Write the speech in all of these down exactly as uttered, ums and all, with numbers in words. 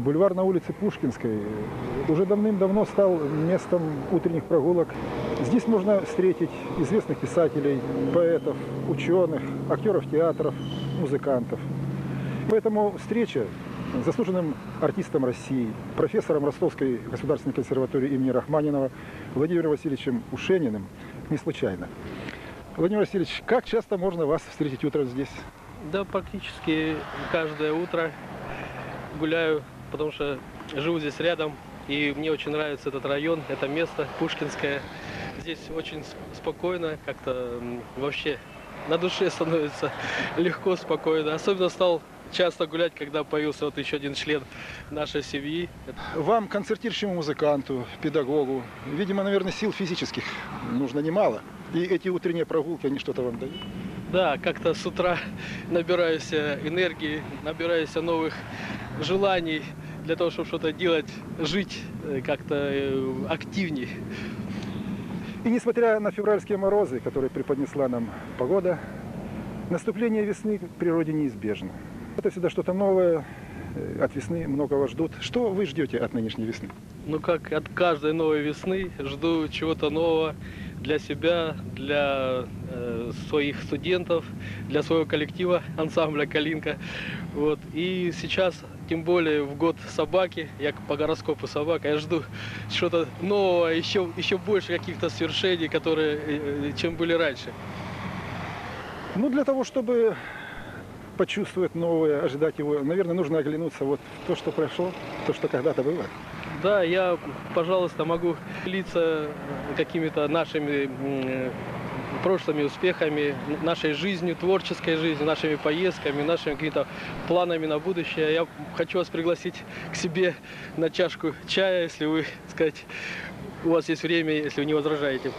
Бульвар на улице Пушкинской уже давным-давно стал местом утренних прогулок. Здесь можно встретить известных писателей, поэтов, ученых, актеров театров, музыкантов. Поэтому встреча с заслуженным артистом России, профессором Ростовской государственной консерватории имени Рахманинова Владимиром Васильевичем Ушениным не случайна. Владимир Васильевич, как часто можно вас встретить утром здесь? Да, практически каждое утро гуляю, потому что живу здесь рядом, и мне очень нравится этот район, это место, Пушкинское. Здесь очень спокойно, как-то вообще на душе становится легко, спокойно. Особенно стал часто гулять, когда появился вот еще один член нашей семьи. Вам, концертирующему музыканту, педагогу, видимо, наверное, сил физических нужно немало. И эти утренние прогулки, они что-то вам дают? Да, как-то с утра набираюсь энергии, набираюсь новых желаний для того, чтобы что-то делать, жить как-то активнее. И несмотря на февральские морозы, которые преподнесла нам погода, наступление весны в природе неизбежно. Это всегда что-то новое, от весны многого ждут. Что вы ждете от нынешней весны? Ну, как от каждой новой весны жду чего-то нового для себя, для э, своих студентов, для своего коллектива, ансамбля «Калинка». Вот. И сейчас, тем более в год собаки, я по гороскопу собака, я жду что-то нового, еще, еще больше каких-то свершений, которые, э, чем были раньше. Ну, для того, чтобы почувствовать новое, ожидать его, наверное, нужно оглянуться вот в то, что прошло, то, что когда-то было. Да, я, пожалуйста, могу делиться какими-то нашими прошлыми успехами, нашей жизнью, творческой жизнью, нашими поездками, нашими какими-то планами на будущее. Я хочу вас пригласить к себе на чашку чая, если вы, так сказать, у вас есть время, если вы не возражаете.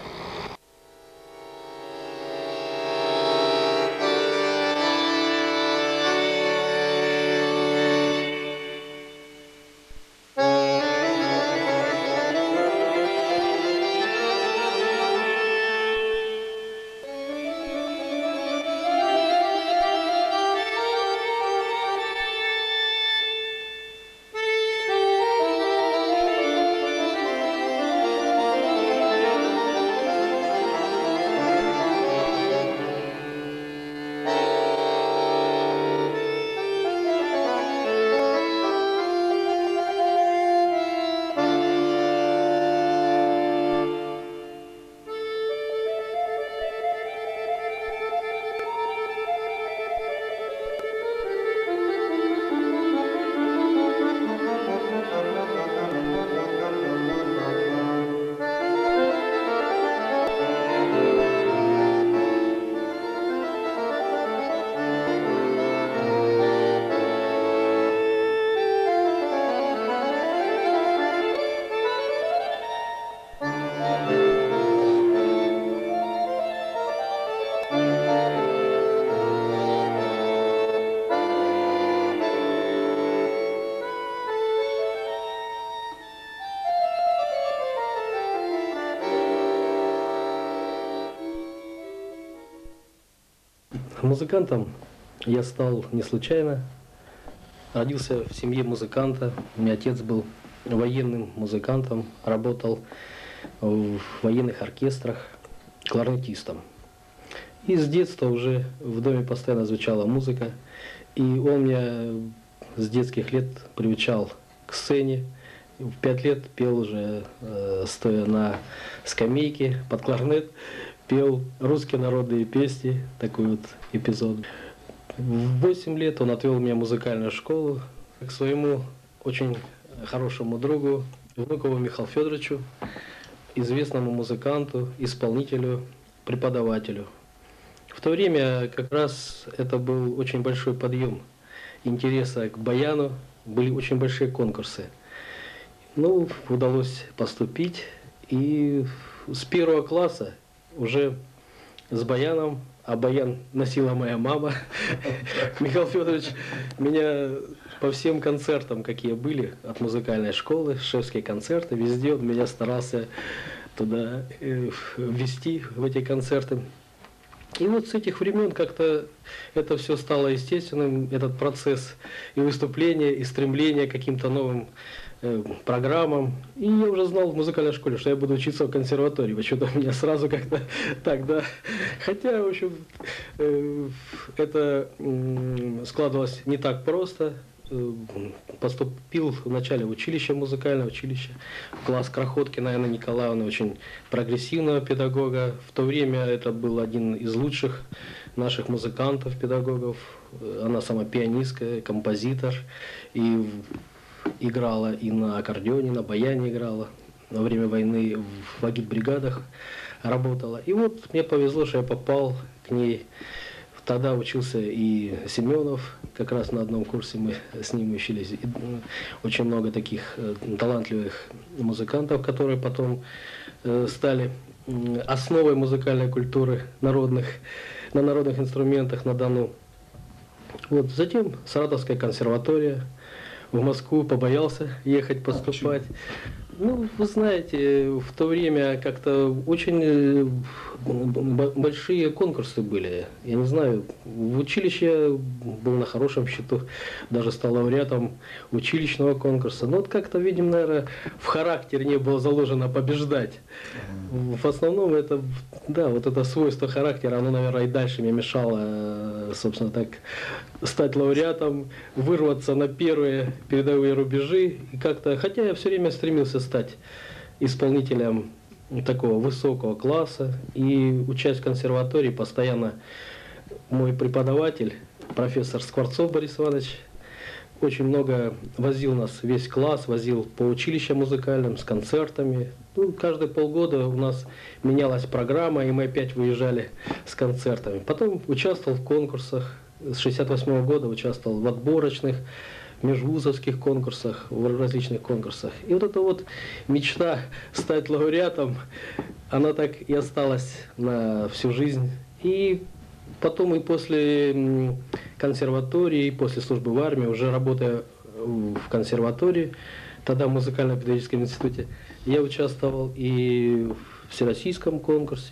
Музыкантом я стал не случайно. Родился в семье музыканта. У меня отец был военным музыкантом, работал в военных оркестрах, кларнетистом. И с детства уже в доме постоянно звучала музыка. И он меня с детских лет приучал к сцене. В пять лет пел уже, э, стоя на скамейке под кларнет, пел русские народные песни, такой вот эпизод. В восемь лет он отвел меня в музыкальную школу к своему очень хорошему другу Внукову Михаилу Федоровичу, известному музыканту, исполнителю, преподавателю. В то время как раз это был очень большой подъем интереса к баяну, были очень большие конкурсы. Ну, удалось поступить, и с первого класса уже с баяном, а баян носила моя мама, Михаил Федорович меня по всем концертам, какие были от музыкальной школы, шефские концерты, везде он меня старался туда ввести, в эти концерты. И вот с этих времен как-то это все стало естественным, этот процесс и выступления, и стремления к каким-то новым э, программам. И я уже знал в музыкальной школе, что я буду учиться в консерватории. Почему-то у меня сразу как-то так, да. Хотя, в общем, э, это э, складывалось не так просто. Поступил вначале в училище, музыкальное училище, в класс Крохоткина Анны Николаевны, очень прогрессивного педагога. В то время это был один из лучших наших музыкантов, педагогов. Она сама пианистка, композитор, и играла и на аккордеоне, на баяне играла. Во время войны в агитбригадах работала. И вот мне повезло, что я попал к ней. Тогда учился и Семенов, как раз на одном курсе мы с ним учились. И очень много таких талантливых музыкантов, которые потом стали основой музыкальной культуры народных, на народных инструментах на Дону. Вот. Затем Саратовская консерватория. В Москву побоялся ехать поступать. Ну, вы знаете, в то время как-то очень большие конкурсы были. Я не знаю, в училище я был на хорошем счету, даже стал лауреатом училищного конкурса. Но вот как-то, видимо, наверное, в характере не было заложено побеждать. В основном это, да, вот это свойство характера, оно, наверное, и дальше мне мешало, собственно, так стать лауреатом, вырваться на первые передовые рубежи. И как-то, хотя я все время стремился стать исполнителем такого высокого класса. И учась в консерватории, постоянно мой преподаватель, профессор Скворцов Борис Иванович, очень много возил нас, весь класс, возил по училищам музыкальным, с концертами. Ну, каждые полгода у нас менялась программа, и мы опять выезжали с концертами. Потом участвовал в конкурсах. С шестьдесят восьмого года участвовал в отборочных, межвузовских конкурсах, в различных конкурсах. И вот эта вот мечта стать лауреатом, она так и осталась на всю жизнь. И потом и после консерватории, и после службы в армии, уже работая в консерватории, тогда в музыкально-педагогическом институте, я участвовал и в всероссийском конкурсе.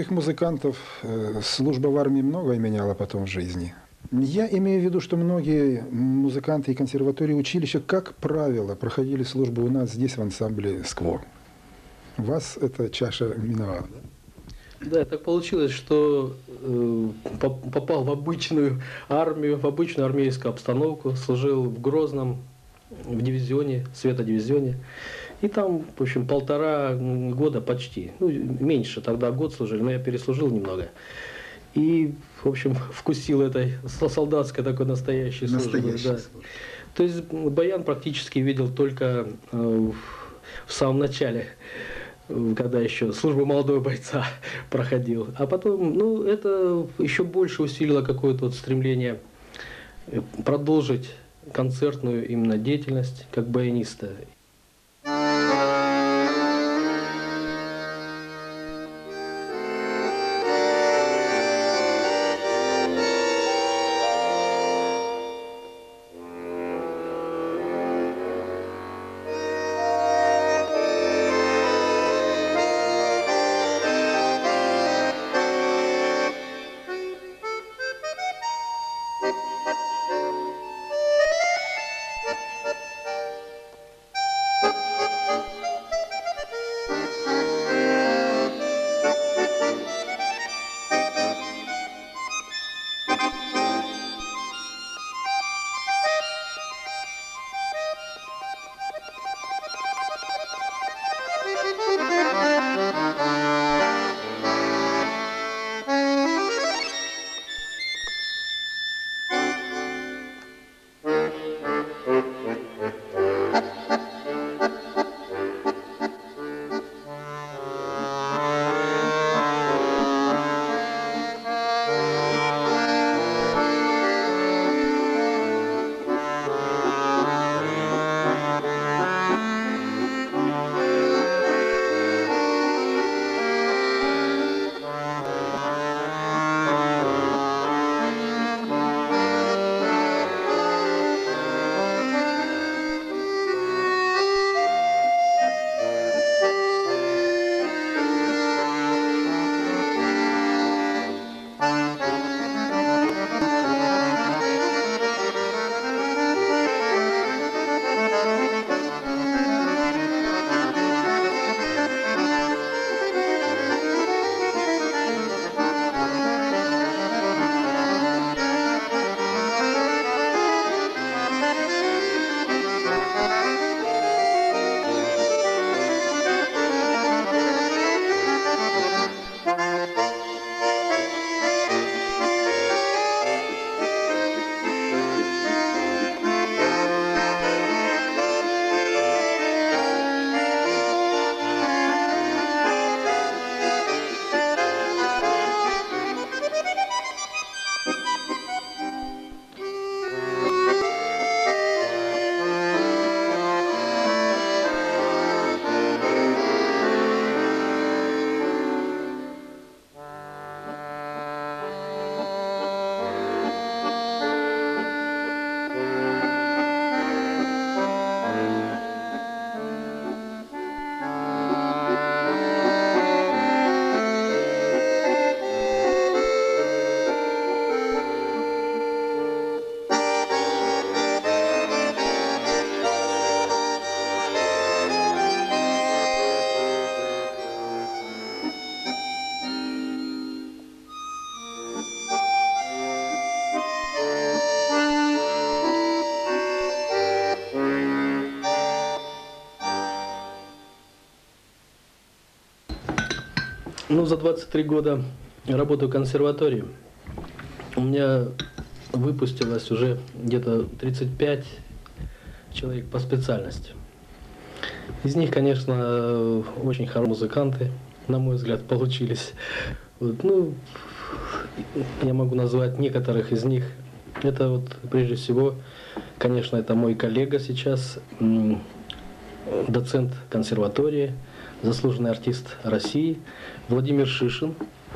многих музыкантов э, служба в армии многое меняла потом в жизни. Я имею в виду, что многие музыканты и консерватории, училища, как правило, проходили службу у нас здесь в ансамбле «Скво». Вас эта чаша миновала, да? Да, так получилось, что э, попал в обычную армию, в обычную армейскую обстановку, служил в Грозном, в дивизионе, светодивизионе. И там, в общем, полтора года почти, ну, меньше, тогда год служили, но я переслужил немного. И, в общем, вкусил этой солдатской такой настоящей службы. Да. То есть баян практически видел только э, в самом начале, когда еще службу молодого бойца проходил. А потом, ну, это еще больше усилило какое-то вот стремление продолжить концертную именно деятельность как баяниста. Ну, за двадцать три года работы в консерватории у меня выпустилось уже где-то тридцать пять человек по специальности. Из них, конечно, очень хорошие музыканты, на мой взгляд, получились. Вот, ну, я могу назвать некоторых из них. Это вот, прежде всего, конечно, это мой коллега сейчас, доцент консерватории, заслуженный артист России Владимир Шишин.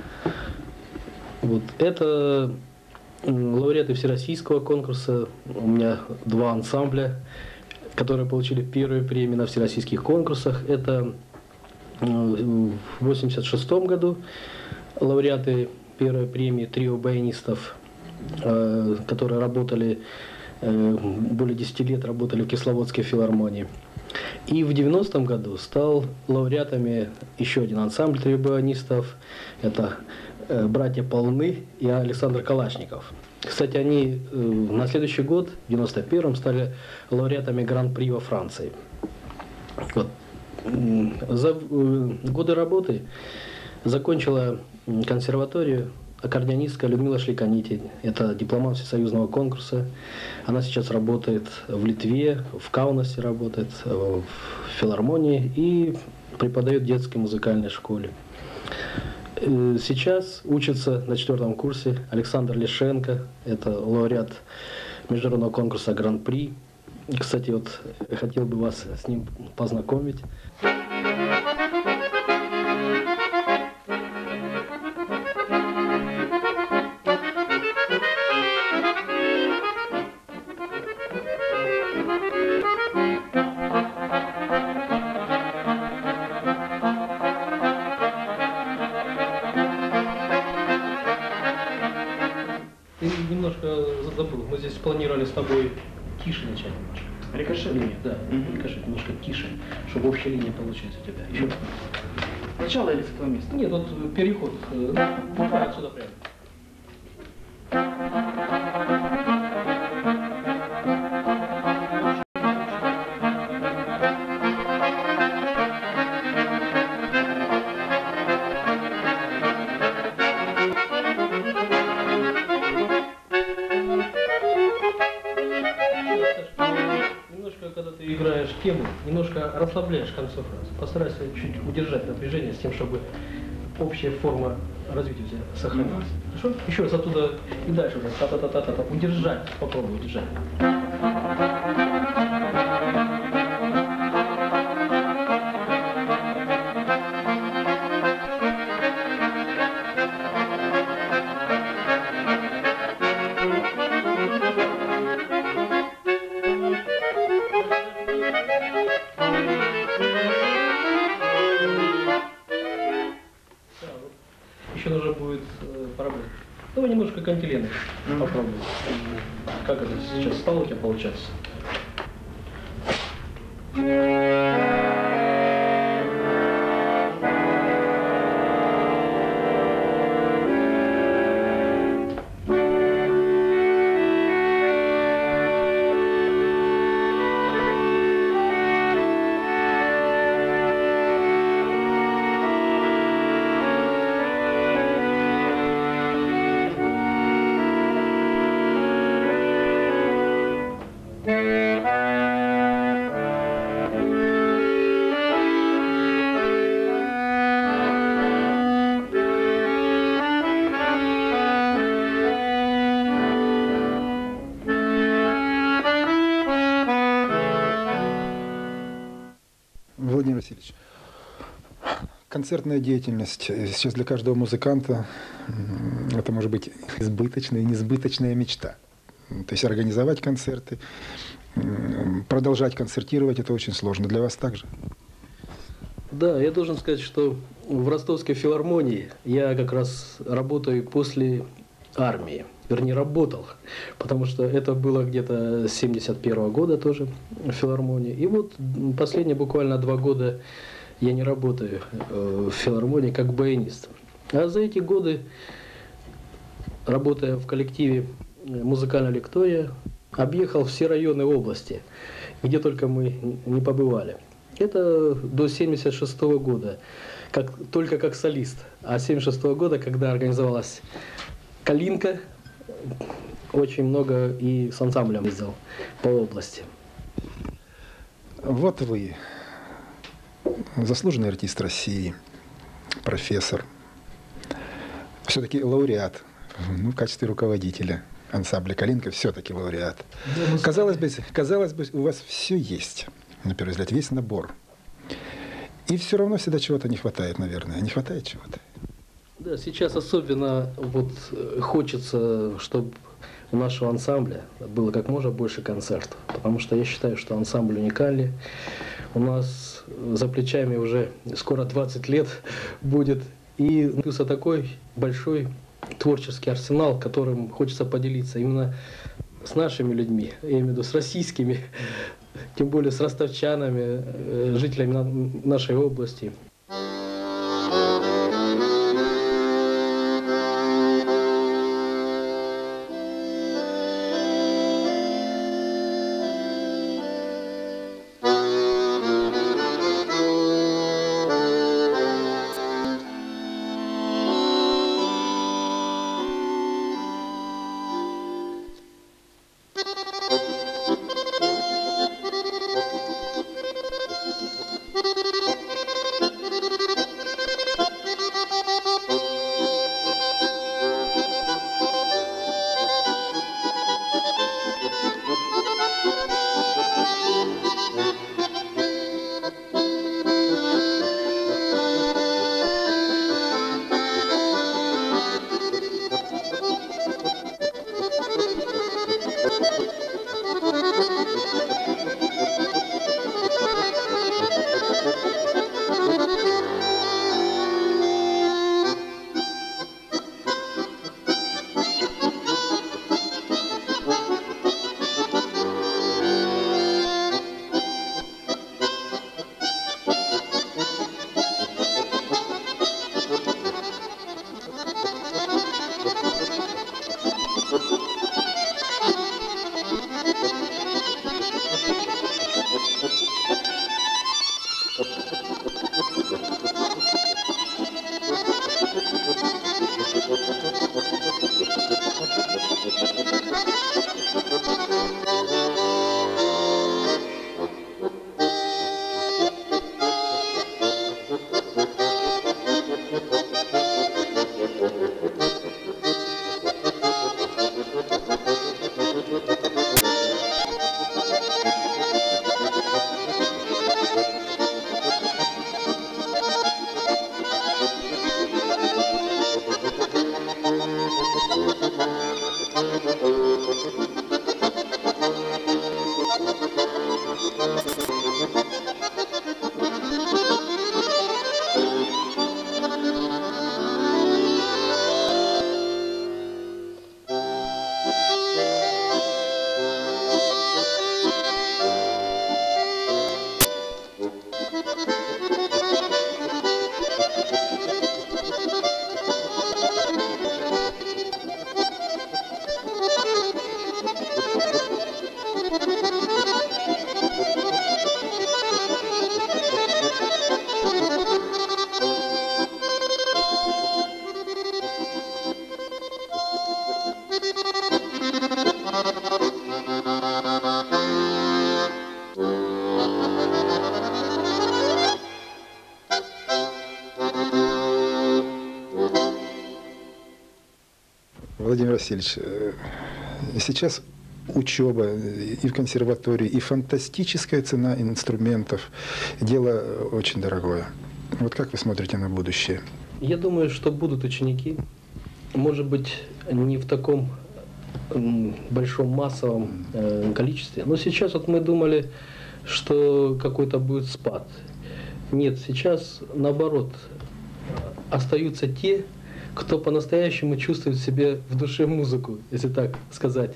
Вот. Это лауреаты всероссийского конкурса. У меня два ансамбля, которые получили первые премии на всероссийских конкурсах. Это в восемьдесят шестом году лауреаты первой премии трио баянистов, э, которые работали, э, более десяти лет работали в Кисловодской филармонии. И в девяностом году стал лауреатами еще один ансамбль трио баянистов. Это э, братья Полны и Александр Калашников. Кстати, они э, на следующий год, в девяносто первом, стали лауреатами Гран-при во Франции. Вот. За э, годы работы закончила консерваторию аккордеонистка Людмила Шликанити. Это дипломант всесоюзного конкурса. Она сейчас работает в Литве, в Каунасе работает, в филармонии и преподает в детской музыкальной школе. Сейчас учится на четвертом курсе Александр Лишенко. Это лауреат международного конкурса Гран-при. Кстати, вот хотел бы вас с ним познакомить. Ты немножко забыл. Мы здесь планировали с тобой тише начать немножко. Рикошет? Линия, да. Угу. Рикошет немножко тише, чтобы общая линия получилась у тебя. Еще. Сначала или с этого места? Нет, вот переход. э, Ну, отсюда прямо. Немножко, когда ты играешь тему, немножко расслабляешь к концу фразы. Постарайся чуть удержать напряжение с тем, чтобы общая форма развития у тебя сохранилась. Хорошо? Еще раз оттуда и дальше уже та-та-та-та-та. Удержать, попробуй удержать. Еще нужно будет э, поработать. Давай немножко кантилены mm-hmm. попробуем. Как это сейчас стало у тебя получаться? Владимир Васильевич, концертная деятельность сейчас для каждого музыканта это может быть избыточная и несбыточная мечта. То есть организовать концерты, продолжать концертировать это очень сложно. Для вас также? Да, я должен сказать, что в Ростовской филармонии я как раз работаю после армии. Вернее, работал, потому что это было где-то с семьдесят первого года тоже в филармонии. И вот последние буквально два года я не работаю в филармонии как баянист. А за эти годы, работая в коллективе «Музыкальная лектория», объехал все районы области, где только мы не побывали. Это до семьдесят шестого года, как, только как солист. А с семьдесят шестого года, когда организовалась «Калинка», очень много и с ансамблем ездил по области. Вот вы, заслуженный артист России, профессор, все-таки лауреат, ну, в качестве руководителя ансамбля «Калинка» все-таки лауреат. Да, казалось бы, казалось бы, у вас все есть, на первый взгляд, весь набор. И все равно всегда чего-то не хватает, наверное. Не хватает чего-то. Да, сейчас особенно вот хочется, чтобы у нашего ансамбля было как можно больше концертов, потому что я считаю, что ансамбль уникальный. У нас за плечами уже скоро двадцать лет будет, И появился такой большой творческий арсенал, которым хочется поделиться именно с нашими людьми, я имею в виду с российскими, тем более с ростовчанами, жителями нашей области. Владимир Васильевич, сейчас учеба и в консерватории, и фантастическая цена инструментов. Дело очень дорогое. Вот как вы смотрите на будущее? Я думаю, что будут ученики. Может быть, не в таком большом массовом количестве. Но сейчас вот мы думали, что какой-то будет спад. Нет, сейчас наоборот остаются те, кто по-настоящему чувствует в себе в душе музыку, если так сказать,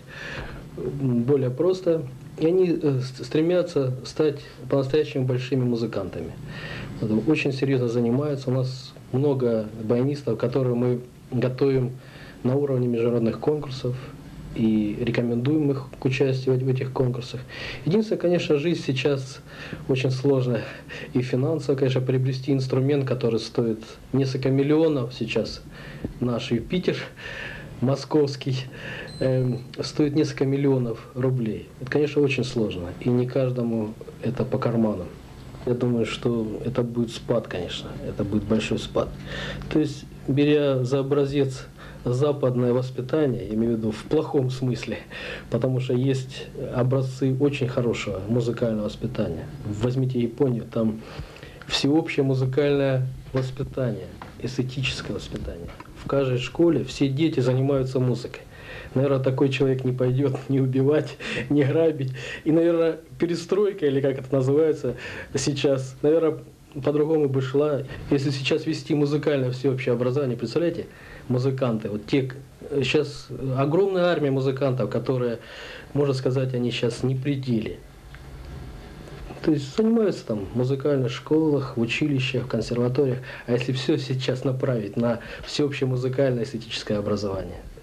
более просто. И они стремятся стать по-настоящему большими музыкантами. Очень серьезно занимаются. У нас много баянистов, которые мы готовим на уровне международных конкурсов и рекомендуем их к участию в этих конкурсах. Единственное, конечно, жизнь сейчас очень сложная. И финансово, конечно, приобрести инструмент, который стоит несколько миллионов сейчас, наш Юпитер московский, э, стоит несколько миллионов рублей. Это, конечно, очень сложно. И не каждому это по карману. Я думаю, что это будет спад, конечно. Это будет большой спад. То есть, беря за образец западное воспитание, я имею в виду в плохом смысле, потому что есть образцы очень хорошего музыкального воспитания. Возьмите Японию, там всеобщее музыкальное воспитание, эстетическое воспитание. В каждой школе все дети занимаются музыкой. Наверное, такой человек не пойдет не убивать, не грабить. И, наверное, перестройка, или как это называется сейчас, наверное, по-другому бы шла. Если сейчас вести музыкальное всеобщее образование, представляете, музыканты, вот те, сейчас огромная армия музыкантов, которые, можно сказать, они сейчас не при деле. То есть занимаются там в музыкальных школах, в училищах, в консерваториях. А если все сейчас направить на всеобщее музыкальное эстетическое образование?